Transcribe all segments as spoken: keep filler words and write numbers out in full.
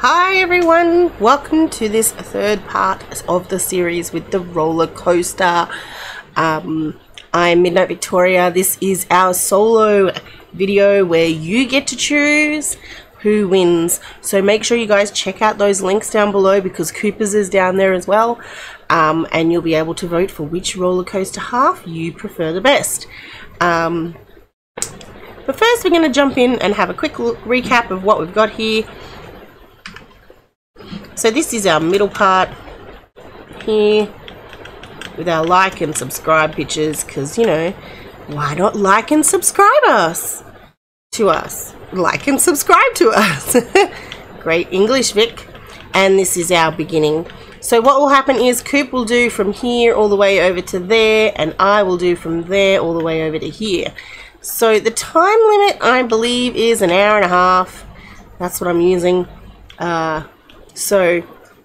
Hi everyone, welcome to this third part of the series with the roller coaster. Um, I'm Midnight Victoria. This is our solo video where you get to choose who wins. So make sure you guys check out those links down below because Kooper's is down there as well. Um, and you'll be able to vote for which roller coaster half you prefer the best. Um, but first we're going to jump in and have a quick look, recap of what we've got here. So this is our middle part here with our like and subscribe pictures because, you know, why not like and subscribe us to us? Like and subscribe to us. Great English, Vic. And this is our beginning. So what will happen is Coop will do from here all the way over to there, and I will do from there all the way over to here. So the time limit, I believe, is an hour and a half. That's what I'm using. Uh, so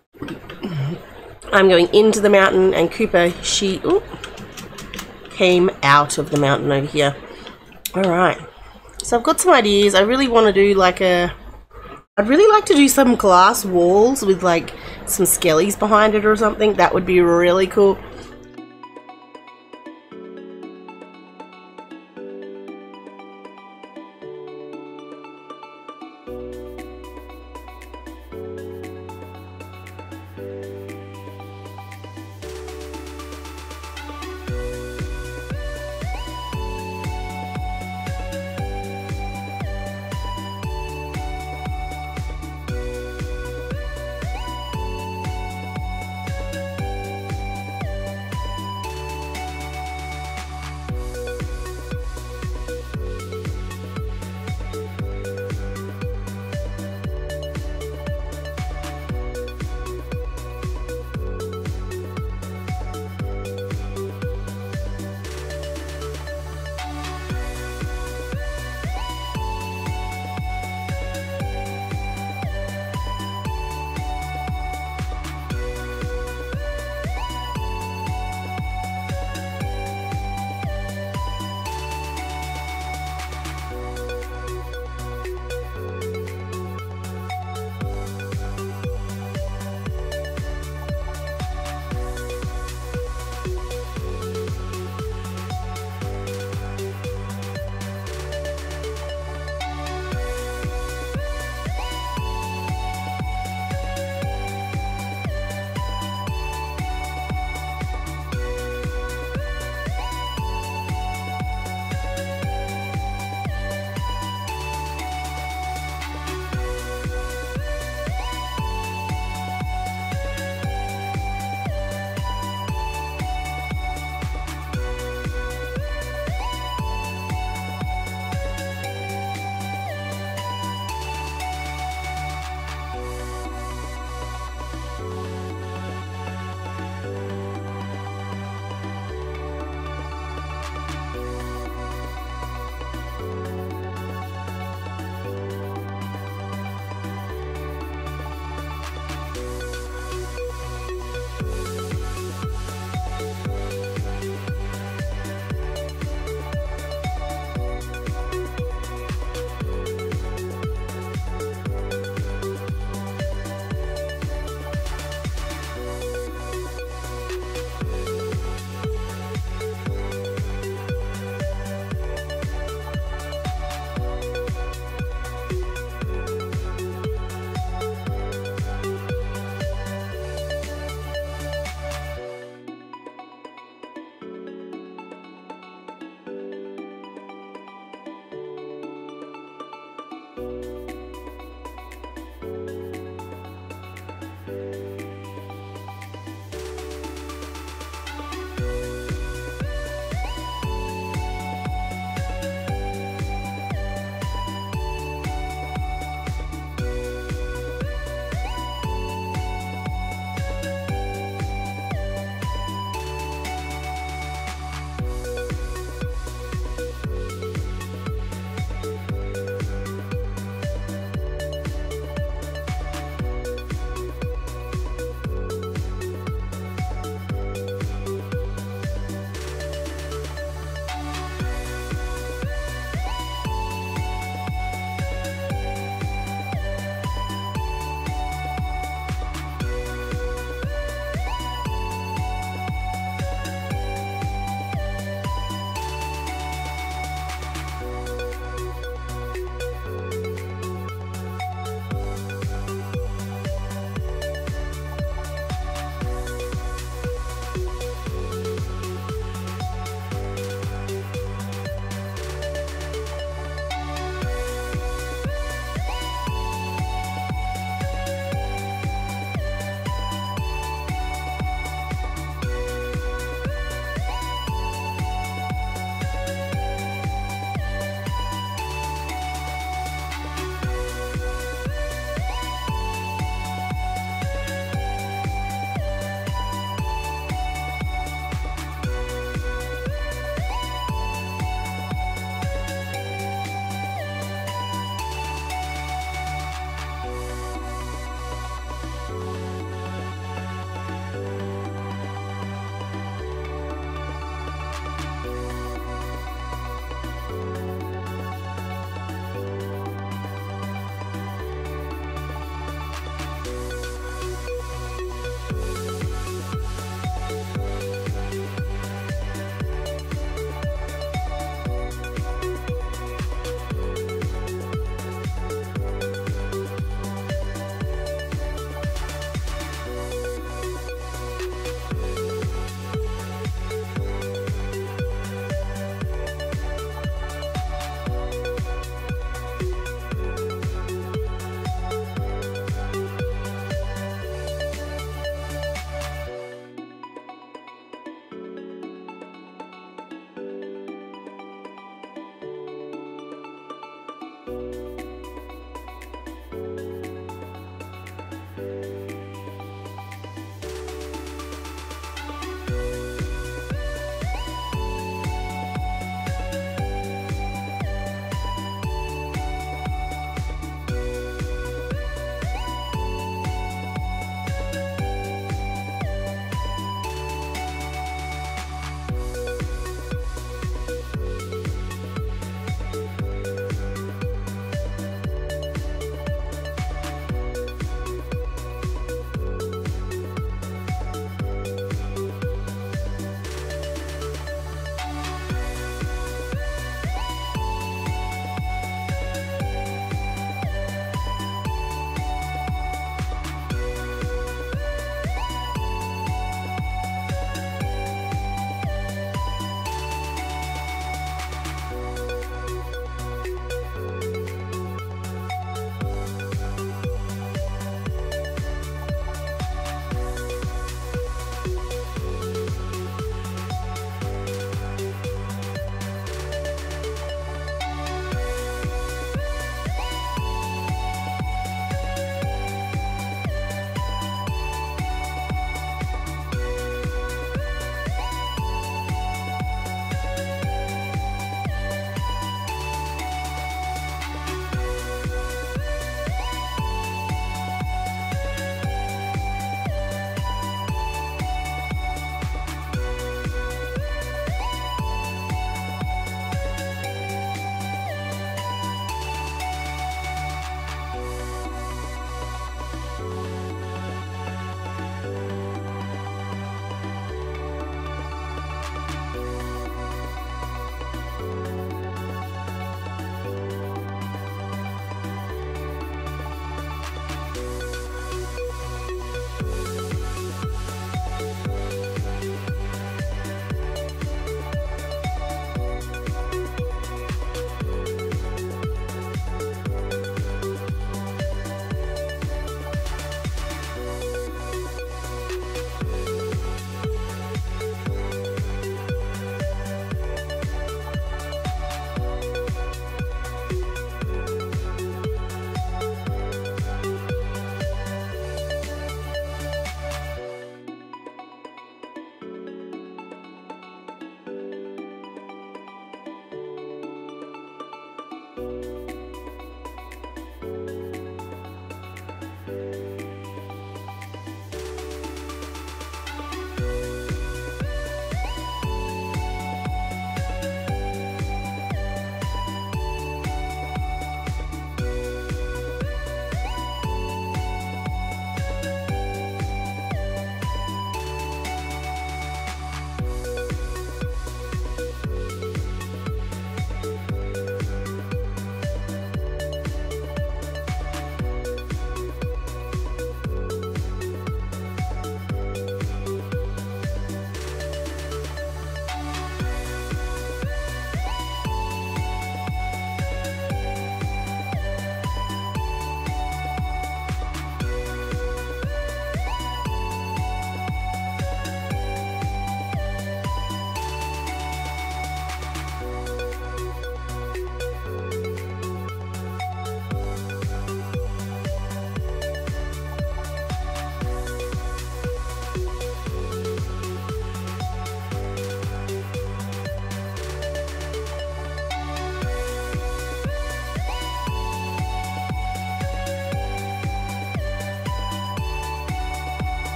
I'm going into the mountain, and Kooper, she ooh, came out of the mountain over here. Alright. So I've got some ideas. I really want to do like a... I'd really like to do some glass walls with like some skellies behind it or something. That would be really cool.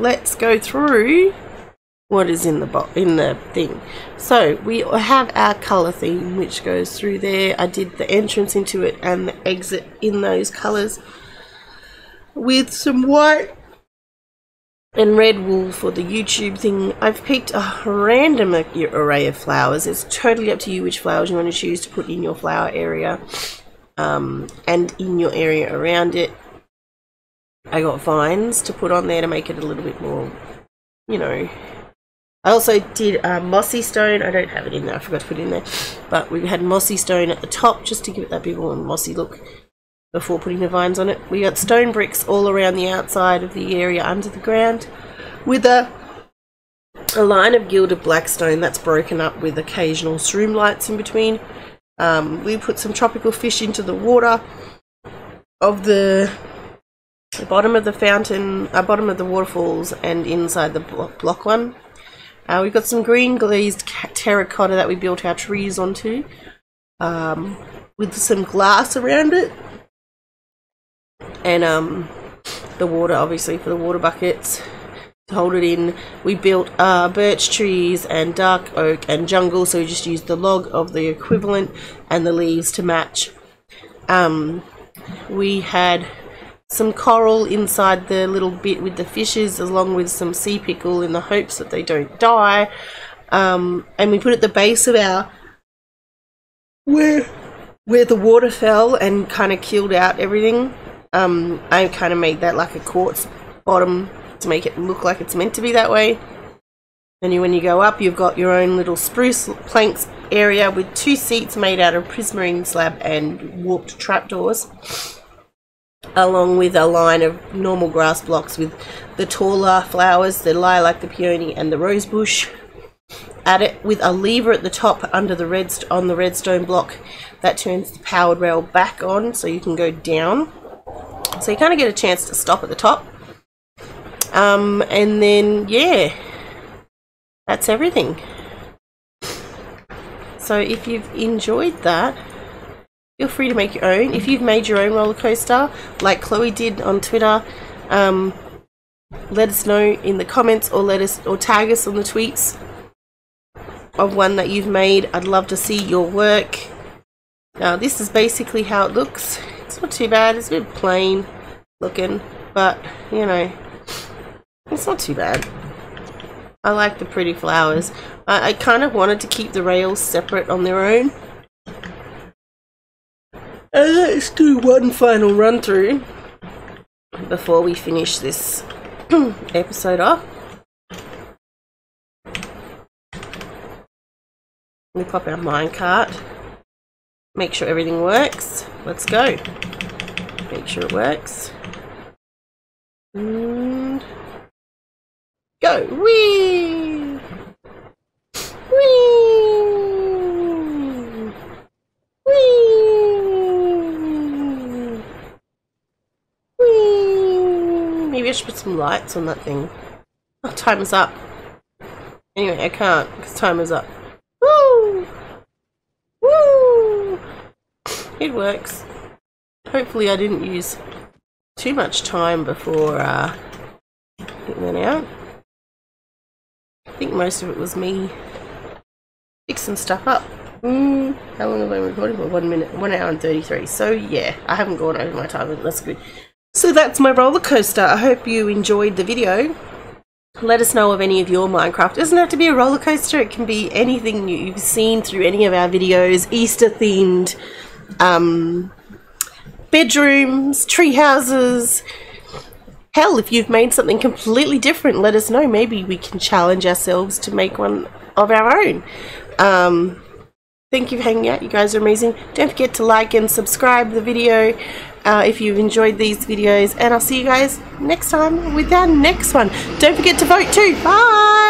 let's go through what is in the bo in the thing. So we have our colour theme, which goes through there. I did the entrance into it and the exit in those colours with some white and red wool for the YouTube thing. I've picked a random array of flowers. It's totally up to you which flowers you want to choose to put in your flower area um, and in your area around it. I got vines to put on there to make it a little bit more, you know. I also did uh, mossy stone. I don't have it in there, I forgot to put it in there, but we had mossy stone at the top just to give it that big more mossy look before putting the vines on it. We got stone bricks all around the outside of the area under the ground with a, a line of gilded black stone that's broken up with occasional shroom lights in between. Um, we put some tropical fish into the water of the, the bottom of the fountain, uh, bottom of the waterfalls and inside the block, block one. Uh, we've got some green glazed terracotta that we built our trees onto um, with some glass around it. And um, the water, obviously, for the water buckets to hold it in. We built uh, birch trees and dark oak and jungle, so we just used the log of the equivalent and the leaves to match. Um, we had some coral inside the little bit with the fishes, along with some sea pickle in the hopes that they don't die. Um, and we put at the base of our where where the water fell and kind of killed out everything. Um, I kind of made that like a quartz bottom to make it look like it's meant to be that way. And you, when you go up, you've got your own little spruce planks area with two seats made out of prismarine slab and warped trapdoors, along with a line of normal grass blocks with the taller flowers, the lilac, the peony, and the rose bush. At it with a lever at the top under the red on the redstone block that turns the powered rail back on, so you can go down. So you kind of get a chance to stop at the top. Um, and then, yeah, that's everything. So if you've enjoyed that, feel free to make your own. If you've made your own roller coaster, like Chloe did on Twitter, um, let us know in the comments, or let us or tag us on the tweets of one that you've made. I'd love to see your work. Now this is basically how it looks. It's not too bad. It's a bit plain looking, but you know, it's not too bad. I like the pretty flowers. I, I kind of wanted to keep the rails separate on their own. And let's do one final run through before we finish this episode off. We pop our minecart. Make sure everything works. Let's go. Make sure it works. And go. Whee! Whee! Whee! Whee! Maybe I should put some lights on that thing. Oh, time is up. Anyway, I can't because time is up. Woo! Woo! It works. Hopefully I didn't use too much time before uh, it went out. I think most of it was me fixing stuff up. Mm, how long have I been recording for? One minute, one hour and thirty-three. So yeah, I haven't gone over my time. That's good. So that's my roller coaster. I hope you enjoyed the video. Let us know of any of your Minecraft. It doesn't have to be a roller coaster. It can be anything you've seen through any of our videos. Easter themed um, bedrooms, tree houses. Hell, if you've made something completely different, let us know. Maybe we can challenge ourselves to make one of our own. Um, thank you for hanging out. You guys are amazing. Don't forget to like and subscribe the video uh, if you've enjoyed these videos. And I'll see you guys next time with our next one. Don't forget to vote too. Bye!